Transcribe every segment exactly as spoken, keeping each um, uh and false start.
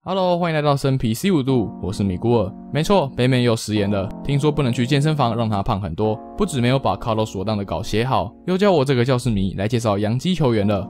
Hello， 欢迎来到生皮 C 五度，我是米古尔。没错，北美又食言了，听说不能去健身房让他胖很多，不止没有把 Carlos 所当的稿写好，又叫我这个教室迷来介绍洋基球员了。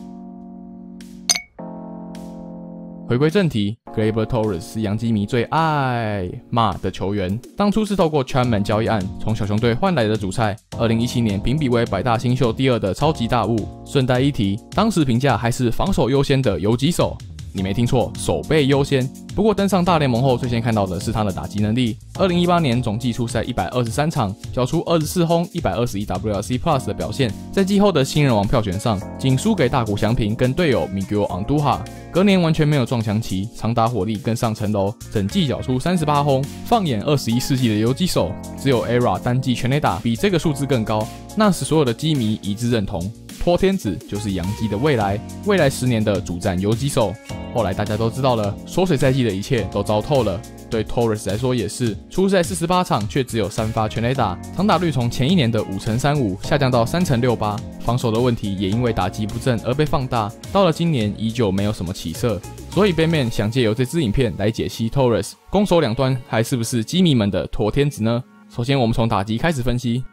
回归正题 ，Gleyber Torres 是洋基迷最爱骂的球员。当初是透过 Chapman 交易案从小熊队换来的主菜，二零一七年评比为百大新秀第二的超级大物。顺带一提，当时评价还是防守优先的游击手。你没听错，守备优先。不过登上大联盟后，最先看到的是他的打击能力。二零一八年总季出赛一百二十三场，缴出二十四轰、一百二十一 W R C Plus 的表现，在季后的新人王票选上，仅输给大谷翔平跟队友 Miguel Andujar。隔年完全没有撞墙期，长打火力更上层楼，整季缴出三十八轰。放眼二十一世纪的游击手，只有 E R A 单季全垒打比这个数字更高，那使所有的基迷一致认同。托天子就是洋基的未来，未来十年的主战游击手。后来大家都知道了，缩水赛季的一切都糟透了。对 Torres 来说也是，出赛四十八场却只有三发全垒打，长打率从前一年的五成三五下降到三成六八，防守的问题也因为打击不正而被放大，到了今年依旧没有什么起色。所以 Batman 想借由这支影片来解析 Torres 攻守两端还是不是基迷们的托天子呢？首先我们从打击开始分析。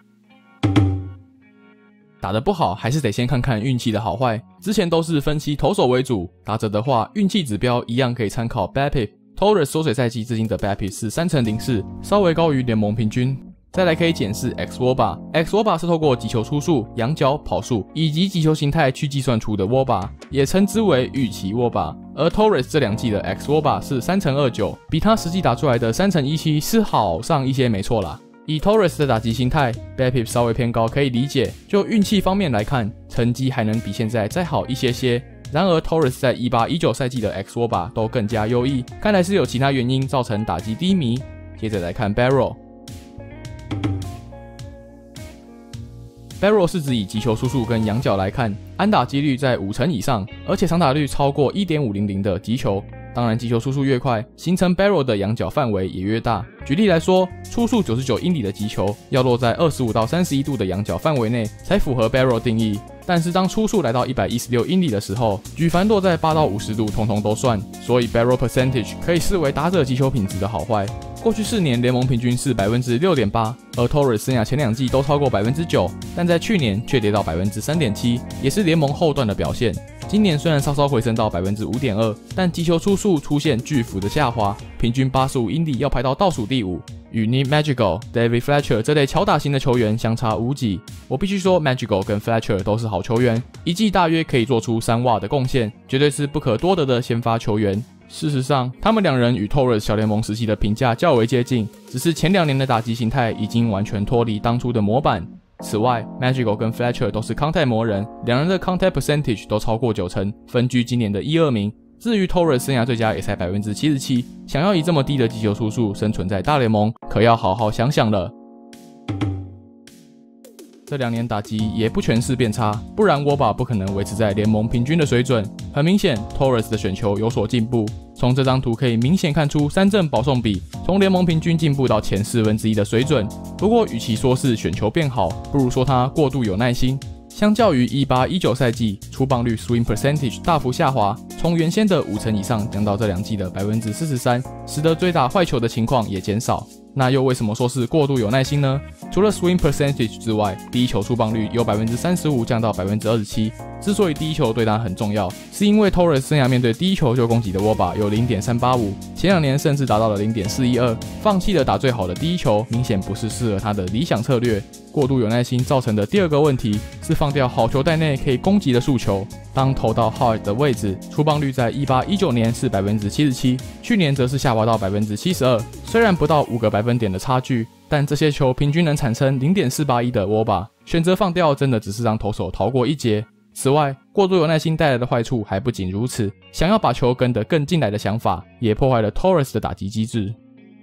打得不好，还是得先看看运气的好坏。之前都是分析投手为主，打者的话，运气指标一样可以参考 B A B I P。Torres 缩水赛季至今的 B A B I P 是三成零四，稍微高于联盟平均。再来可以检视 X W O B A，X W O B A 是透过击球出数、仰角、跑数以及击球形态去计算出的 W O B A， 也称之为预期 W O B A。而 Torres 这两季的 X W O B A 是三成二九，比他实际打出来的三成一七是好上一些，没错啦。以 Torres 的打击形态 B A B I P 稍微偏高可以理解，就运气方面来看，成绩还能比现在再好一些些。然而 Torres 在十八、十九赛季的 X W O B A 都更加优异，看来是有其他原因造成打击低迷。接着来看 Barrel， Barrel 是指以击球出数跟仰角来看，安打几率在五成以上，而且长打率超过 一点五零零 的击球。当然击球出速越快，形成 barrel 的仰角范围也越大。举例来说，初速九十九英里的击球要落在二十五到三十一度的仰角范围内才符合 barrel 定义，但是当初速来到一百一十六英里的时候，举凡落在八到五十度通通都算，所以 barrel percentage 可以视为打者击球品质的好坏。过去四年联盟平均是 百分之六点八， 而 Torres 生涯前两季都超过 百分之九， 但在去年却跌到 百分之三点七， 也是联盟后段的表现。今年虽然稍稍回升到 百分之五点二， 但击球出速出现巨幅的下滑，平均八十五英里要排到倒数第五，与 Nick Madrigal、David Fletcher 这类强打型的球员相差无几。我必须说 Madrigal 跟 Fletcher 都是好球员，一季大约可以做出三瓦的贡献，绝对是不可多得的先发球员。事实上，他们两人与 Torres 小联盟时期的评价较为接近，只是前两年的打击形态已经完全脱离当初的模板。此外 Madrigal 跟 Fletcher 都是 contact 魔人，两人的 contact percentage 都超过九成，分居今年的一二名。至于 Torres 生涯最佳也才 百分之七十七， 想要以这么低的击球出数生存在大联盟，可要好好想想了。这两年打击也不全是变差，不然 W O B A 不可能维持在联盟平均的水准。很明显 Torres 的选球有所进步，从这张图可以明显看出三振保送比从联盟平均进步到前四分之一的水准。不过与其说是选球变好，不如说他过度有耐心。相较于十八、十九赛季，出棒率 swing percentage 大幅下滑，从原先的五成以上降到这两季的 百分之四十三， 使得追打坏球的情况也减少。那又为什么说是过度有耐心呢？除了 swing percentage 之外，第一球出棒率由 百分之三十五 降到 百分之二十七。之所以第一球对他很重要，是因为 Torres 生涯面对第一球就攻击的 W O B A 有 零点三八五， 前两年甚至达到了 零点四一二， 放弃了打最好的第一球，明显不是适合他的理想策略。过度有耐心造成的第二个问题是放掉好球带内可以攻击的速球，当投到 hard 的位置，出棒率在十八、十九年是 百分之七十七， 去年则是下滑到 百分之七十二， 虽然不到五个百分点的差距，但这些球平均能产生 零点四八一 的 W O B A， 选择放掉真的只是让投手逃过一劫。此外，过度有耐心带来的坏处还不仅如此，想要把球跟得更进来的想法也破坏了 Torres 的打击机制。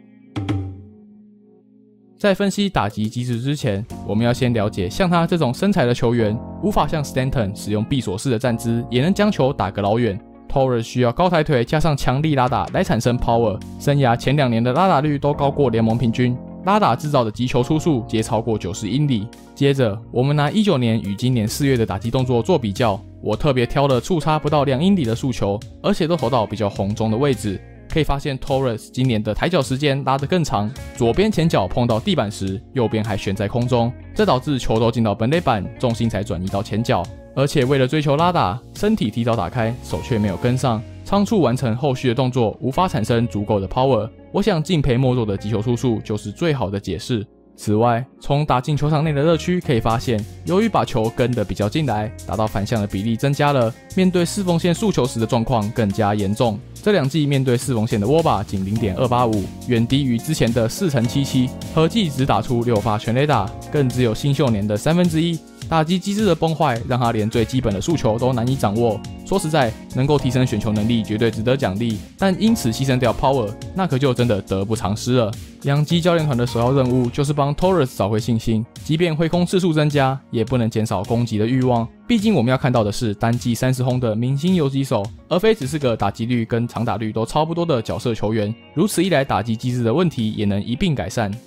在分析打击机制之前，我们要先了解像他这种身材的球员，无法像 Stanton 使用闭锁式的站姿也能将球打个老远。Torres 需要高抬腿加上强力拉打来产生 power， 生涯前两年的拉打率都高过联盟平均， 拉打制造的击球出速皆超过九十英里。接着，我们拿一九年与今年四月的打击动作做比较，我特别挑了触差不到两英里的速球，而且都投到比较红中的位置。可以发现 Torres 今年的抬脚时间拉得更长，左边前脚碰到地板时，右边还悬在空中，这导致球都进到本垒板，重心才转移到前脚。而且为了追求拉打，身体提早打开，手却没有跟上，仓促完成后续的动作，无法产生足够的 power。我想敬陪末座的击球出速就是最好的解释。此外，从打进球场内的热区可以发现，由于把球跟得比较进来，打到反向的比例增加了，面对四缝线速球时的状况更加严重。这两季面对四缝线的 W A B A 仅 零点二八五， 远低于之前的四成七七，合计只打出六发全垒打，更只有新秀年的三分之一。打击机制的崩坏让他连最基本的速球都难以掌握。说实在，能够提升选球能力绝对值得奖励，但因此牺牲掉 power， 那可就真的得不偿失了。洋基教练团的首要任务就是帮 Torres 找回信心，即便挥空次数增加，也不能减少攻击的欲望。毕竟我们要看到的是单季三十轰的明星游击手，而非只是个打击率跟长打率都差不多的角色球员。如此一来，打击机制的问题也能一并改善。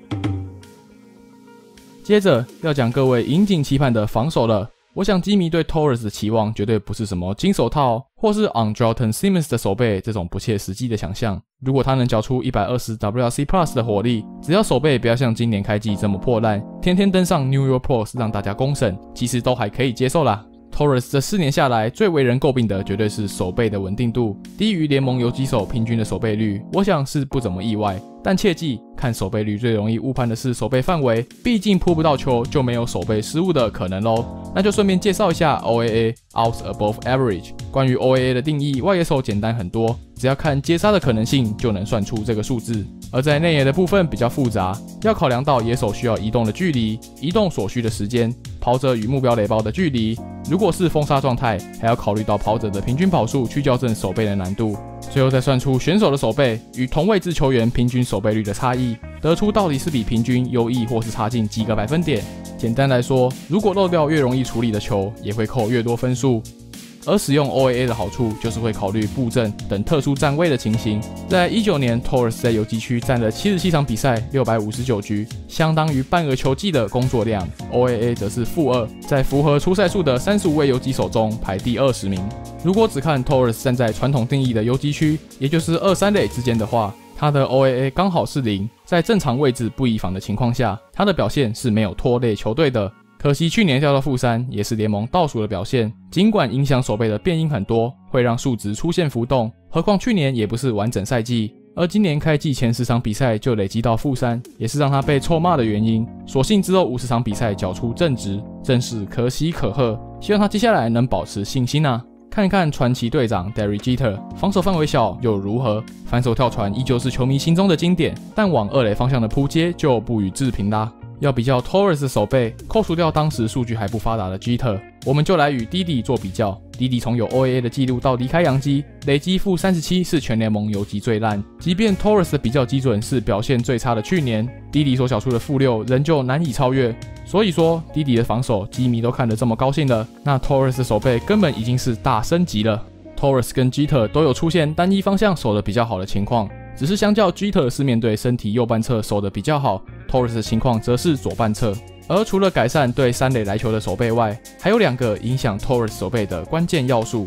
接着要讲各位引颈期盼的防守了。我想基迷对 Torres 的期望绝对不是什么金手套或是 Andrelton Simmons 的手背这种不切实际的想象。如果他能缴出一百二十 W R C Plus 的火力，只要手背不要像今年开季这么破烂，天天登上 New York Post 让大家公审，其实都还可以接受啦。Torres 这四年下来最为人诟病的绝对是手背的稳定度，低于联盟游击手平均的手背率，我想是不怎么意外。但切记，看手背率最容易误判的是手背范围，毕竟扑不到球就没有手背失误的可能咯。那就顺便介绍一下 O A A Outs Above Average。关于 O A A 的定义，外野手简单很多，只要看接杀的可能性就能算出这个数字。而在内野的部分比较复杂，要考量到野手需要移动的距离、移动所需的时间、跑者与目标垒包的距离。如果是封杀状态，还要考虑到跑者的平均跑数去校正手背的难度。最后再算出选手的手背与同位置球员平均手背率的差异，得出到底是比平均优异或是差近几个百分点。简单来说，如果漏掉越容易处理的球，也会扣越多分数。而使用 O A A 的好处就是会考虑布阵等特殊站位的情形。在一九年 Torres 在游击区站了七十七场比赛，六百五十九局，相当于半个球季的工作量。O A A 则是负二，在符合出赛数的三十五位游击手中排第二十名。如果只看 Torres 站在传统定义的游击区，也就是二三垒之间的话，他的 O A A 刚好是零。在正常位置不移防的情况下，他的表现是没有拖累球队的。可惜去年掉到负三，也是联盟倒数的表现。尽管影响手背的变因很多，会让数值出现浮动，何况去年也不是完整赛季，而今年开季前十场比赛就累积到负三，也是让他被臭骂的原因。所幸之后五十场比赛缴出正值，真是可喜可贺。希望他接下来能保持信心啊！看看传奇队长 Derek Jeter， 防守范围小又如何？反手跳传依旧是球迷心中的经典，但往二垒方向的扑接就不予置评啦。要比较 Torres 的手背，扣除掉当时数据还不发达的 Jeter， 我们就来与 Didi 做比较。Didi 从有 O A A 的记录到离开洋基，累积负三十七，是全联盟游击最烂。即便 Torres 的比较基准是表现最差的去年， Didi 所缴出的负六仍旧难以超越。所以说 Didi 的防守，基迷都看得这么高兴了，那 Torres 的手背根本已经是大升级了。Torres 跟 Jeter 都有出现单一方向守得比较好的情况，只是相较 Jeter 是面对身体右半侧守得比较好， Torres 的情况则是左半侧。而除了改善对三垒来球的守备外，还有两个影响 Torres 守备的关键要素。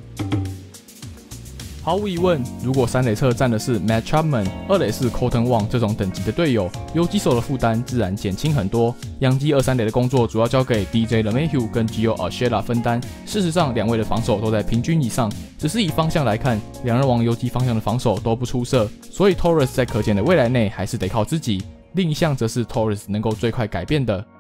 毫无疑问，如果三垒侧站的是 Matt Chapman， 二垒是 Colton Wong 这种等级的队友，游击手的负担自然减轻很多。洋基二三垒的工作主要交给 D J LeMahieu 跟 Gio Urshela 分担。事实上，两位的防守都在平均以上，只是以方向来看，两人往游击方向的防守都不出色，所以 Torres 在可见的未来内还是得靠自己。另一项则是 Torres 能够最快改变的。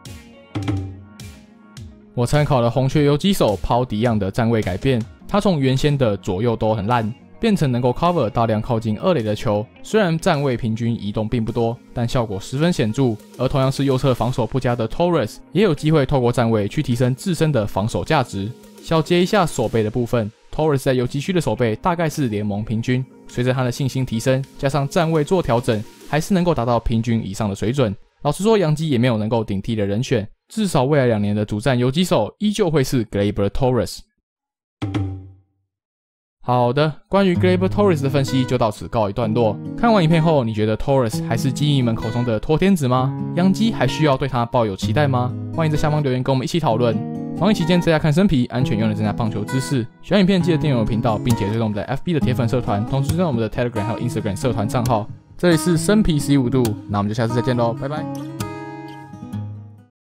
我参考了红雀游击手 Paul DeJong 的站位改变，他从原先的左右都很烂，变成能够 cover 大量靠近二垒的球，虽然站位平均移动并不多，但效果十分显著。而同样是右侧防守不佳的 Torres， 也有机会透过站位去提升自身的防守价值。小结一下手背的部分， Torres 在游击区的手背大概是联盟平均，随着他的信心提升，加上站位做调整，还是能够达到平均以上的水准。老实说，洋基也没有能够顶替的人选，至少未来两年的主战游击手依旧会是 Gleyber Torres。 好的，关于 Gleyber Torres 的分析就到此告一段落。看完影片后，你觉得 Torres 还是基迷们口中的拖天子吗？洋基还需要对他抱有期待吗？欢迎在下方留言跟我们一起讨论。防疫期间在家看生皮，安全用来增加棒球知识。喜欢影片记得订阅我们频道，并且追踪我们的 F B 的铁粉社团，同时追踪我们的 Telegram 还有 Instagram 社团账号。这里是生皮十一五度，那我们就下次再见喽，拜拜。